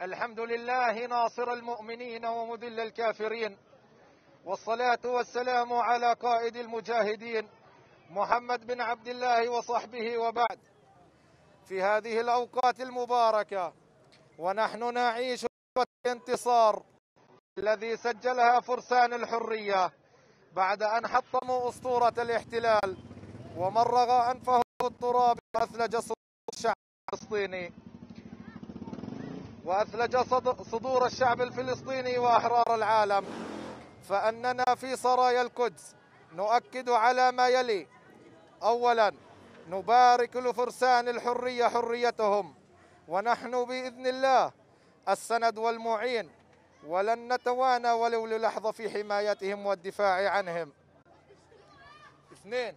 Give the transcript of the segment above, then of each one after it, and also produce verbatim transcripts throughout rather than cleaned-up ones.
الحمد لله ناصر المؤمنين ومذل الكافرين، والصلاة والسلام على قائد المجاهدين محمد بن عبد الله وصحبه، وبعد. في هذه الأوقات المباركة ونحن نعيش الانتصار الذي سجلها فرسان الحرية بعد أن حطموا أسطورة الاحتلال ومرغ أنفه التراب وأثلج صدور الشعب الفلسطيني وأثلج صدور الشعب الفلسطيني وأحرار العالم. فأننا في سرايا القدس نؤكد على ما يلي: أولا، نبارك لفرسان الحرية حريتهم، ونحن بإذن الله السند والمعين، ولن نتوانى ولو للحظة في حمايتهم والدفاع عنهم. اثنين،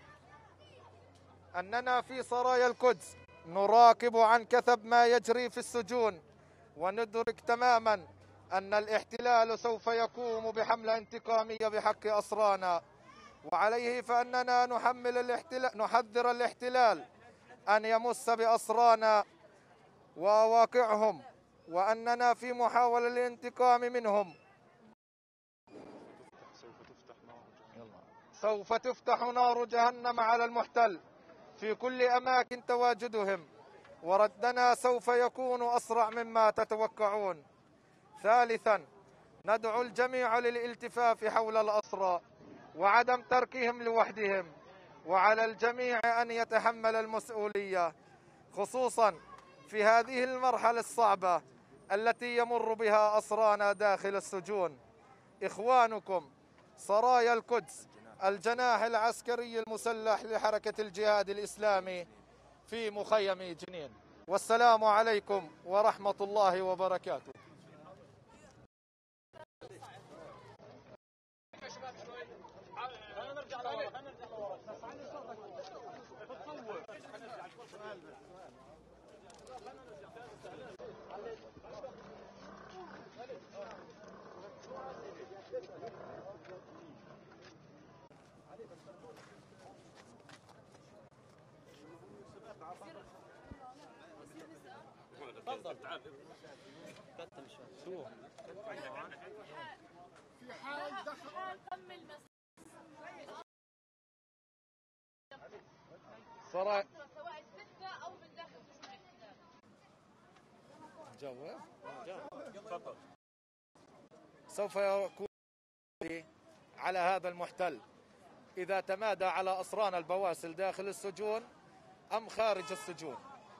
أننا في سرايا القدس نراقب عن كثب ما يجري في السجون، وندرك تماما أن الاحتلال سوف يقوم بحملة انتقامية بحق أسرانا، وعليه فأننا نحمل الاحتلال نحذر الاحتلال أن يمس بأسرانا وواقعهم، وأننا في محاولة الانتقام منهم. سوف تفتح نار جهنم على المحتل في كل أماكن تواجدهم، وردنا سوف يكون أسرع مما تتوقعون. ثالثا، ندعو الجميع للالتفاف حول الأسرى وعدم تركهم لوحدهم، وعلى الجميع أن يتحمل المسؤولية، خصوصا في هذه المرحلة الصعبة التي يمر بها أسرانا داخل السجون. إخوانكم سرايا القدس، الجناح العسكري المسلح لحركة الجهاد الإسلامي في مخيم جنين. والسلام عليكم ورحمة الله وبركاته. تفضل تعال كتم شوي. في حال دخل سرايا سواء الستة أو من داخل قسم الاحتلال. جواب تفضل. سوف يكون على هذا المحتل إذا تمادى على أسران البواسل داخل السجون أم خارج السجون.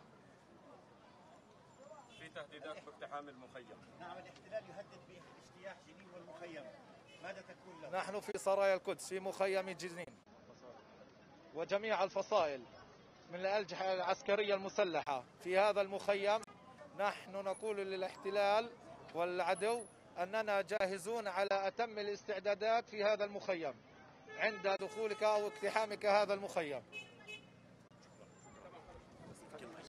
في تهديدات باقتحام المخيم. نعم، الاحتلال يهدد باجتياح جنين والمخيم، ماذا تكون له؟ نحن في سرايا القدس في مخيم جنين وجميع الفصائل من الأجهزة العسكرية المسلحة في هذا المخيم. نحن نقول للاحتلال والعدو أننا جاهزون على أتم الاستعدادات في هذا المخيم عند دخولك أو اقتحامك هذا المخيم.